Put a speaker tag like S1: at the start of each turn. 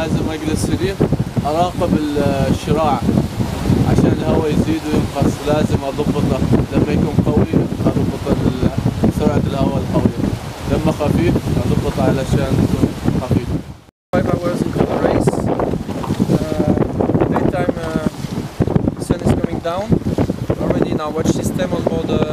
S1: لازم اجلس هدي اراقب الشراع عشان الهواء يزيد وينقص. لازم اضبطه لما يكون قوي اضبط سرعة الهواء القوية، لما خفيف اضبطه علشان يكون خفيف.
S2: 5 hours into the race. Daytime sun is coming down. Already in our watch system on board